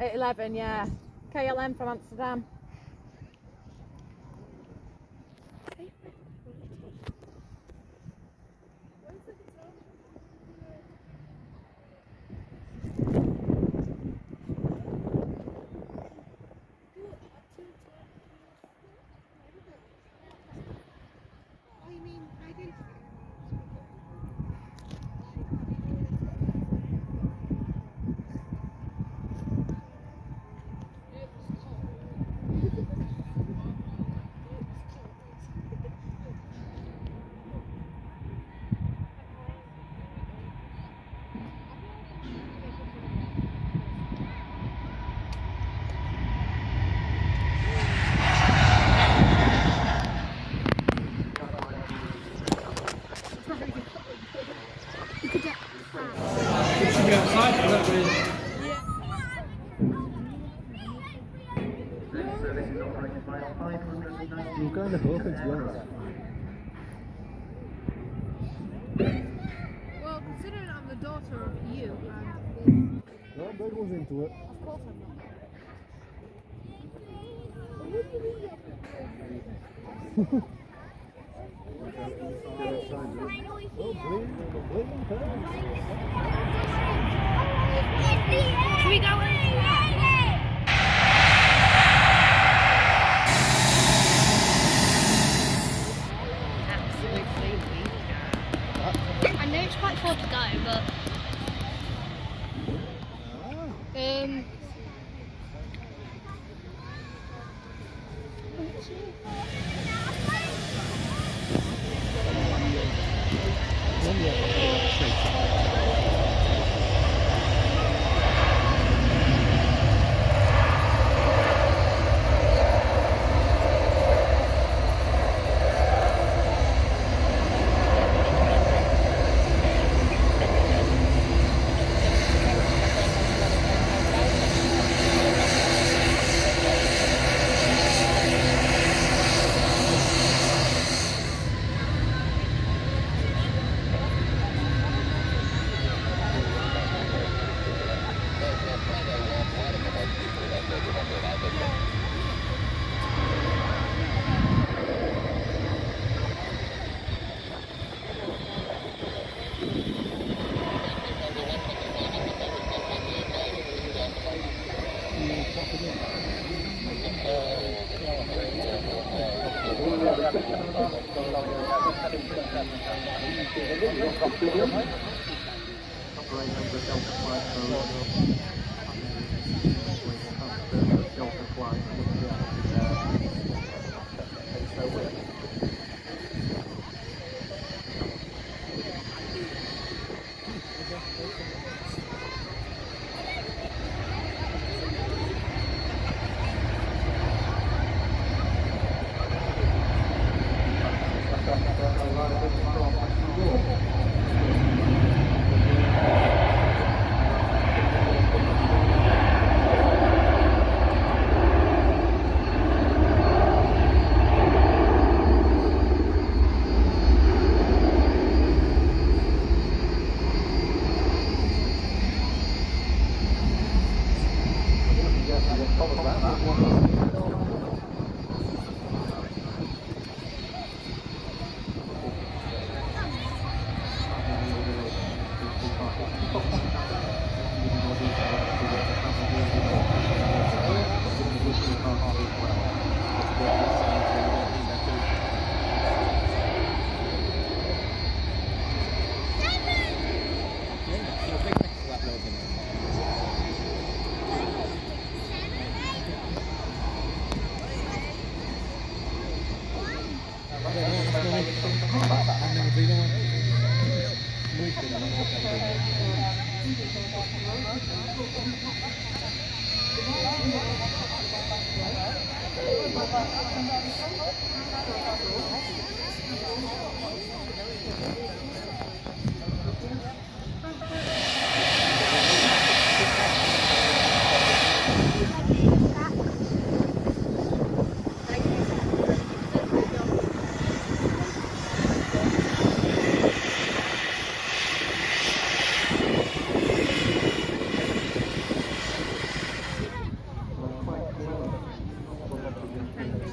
At 11, yeah. KLM from Amsterdam. I'm kind of hoping, to be honest. Well, considering I'm the daughter of you and... That bird was into it. Of course I'm not. Should we go in? I know it's quite far to go, but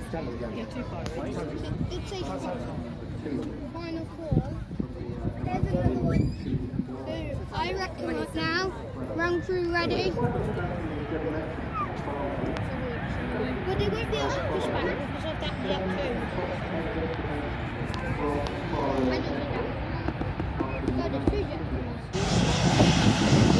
It's a final four. There's another one. So I reckon right now, round crew ready. But they won't be able to push back because of that gap too. I know. God, it's 2 jets.